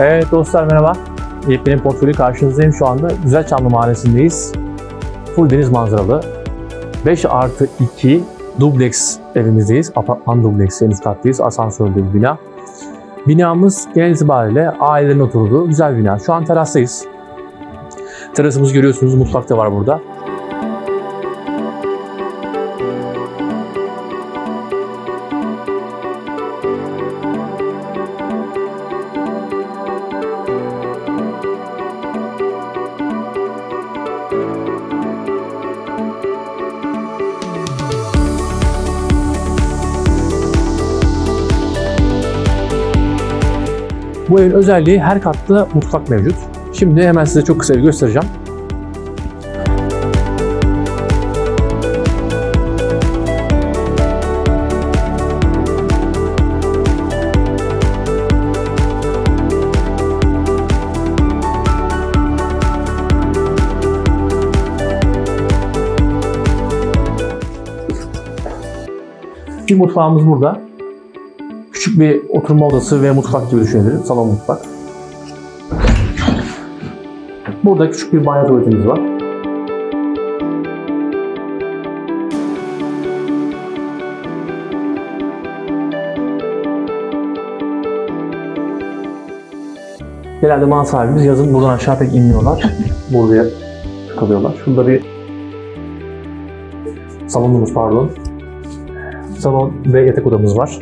Evet dostlar merhaba. Yepyeni portföyü karşınızdayım şu anda. Güzelçamlı Mahallesi'ndeyiz. Full deniz manzaralı. 5+2 dubleks evimizdeyiz. Apartman dubleks, en üst kattayız. Asansörlü bir bina. Binamız genel itibariyle ailelerin oturduğu güzel bir bina. Şu an terastayız. Terasımızı görüyorsunuz. Mutfak da var burada. Bu evin özelliği her katta mutfak mevcut. Şimdi hemen size çok kısa bir göstereceğim. Bir mutfağımız burada. Küçük bir oturma odası ve mutfak gibi düşünelim. Salon mutfak. Burada küçük bir banyo tuvaletimiz var. Genelde mal sahibimiz yazın buradan aşağı pek inmiyorlar. Buraya kalıyorlar. Şurada bir salonumuz pardon. Salon ve yatak odamız var.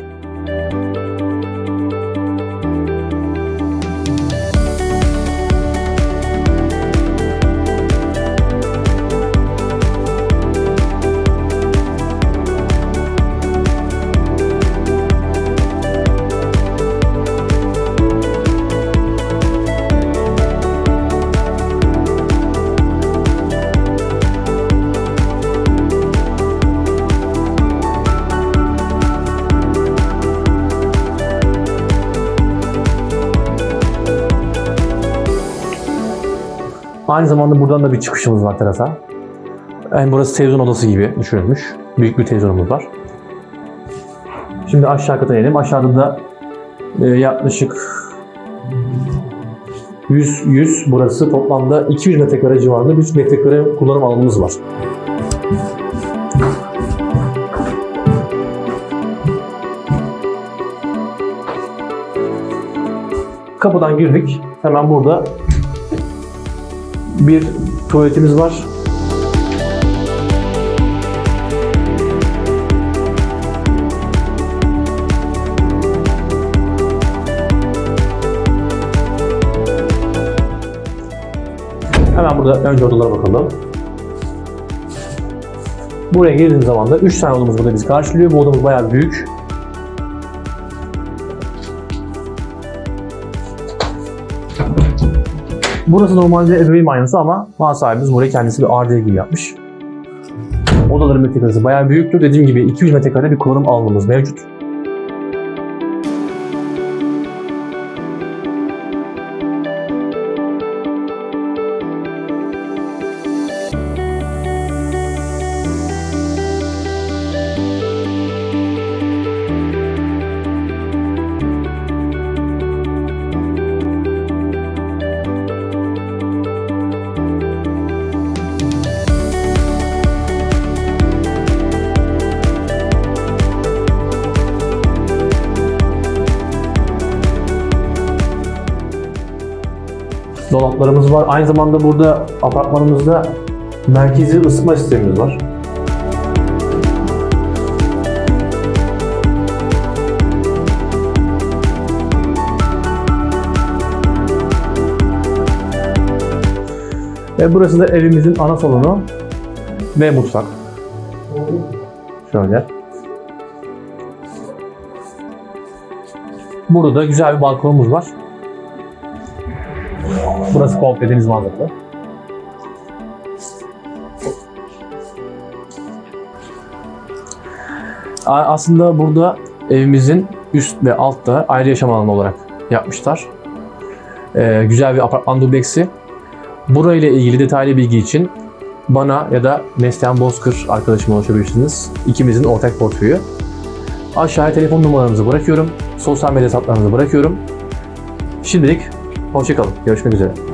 Aynı zamanda buradan da bir çıkışımız var terasa. Yani burası televizyon odası gibi düşünülmüş. Büyük bir televizyonumuz var. Şimdi aşağı kata inelim. Aşağıda da yaklaşık 100 burası toplamda 200 metrekare civarında 100 metrekare kullanım alanımız var. Kapıdan girdik. Hemen burada bir tuvaletimiz var. Hemen burada önce odalara bakalım. Buraya girdiğimiz zaman da 3 tane odamız burada bizi karşılıyor. Bu odamız bayağı büyük. Burası normalde ebeveyn banyosu ama mal sahibimiz burayı kendisi bir ardiye gibi yapmış. Odaların metrekaresi bayağı büyüktür. Dediğim gibi 200 metrekare bir kullanım alanımız mevcut. Dolaplarımız var. Aynı zamanda burada apartmanımızda merkezi ısıtma sistemimiz var. Ve burası da evimizin ana salonu ve mutfak. Şöyle. Burada da güzel bir balkonumuz var. Burası komple deniz manzaralı. Aslında burada evimizin üst ve altta ayrı yaşam alanı olarak yapmışlar. Güzel bir apartman dubleksi. Burayla ilgili detaylı bilgi için bana ya da Neslihan Bozkır arkadaşıma ulaşabilirsiniz. İkimizin ortak portföyü. Aşağıya telefon numaralarımızı bırakıyorum. Sosyal medya hesaplarımızı bırakıyorum. Şimdilik Hoşçakalın. Görüşmek üzere.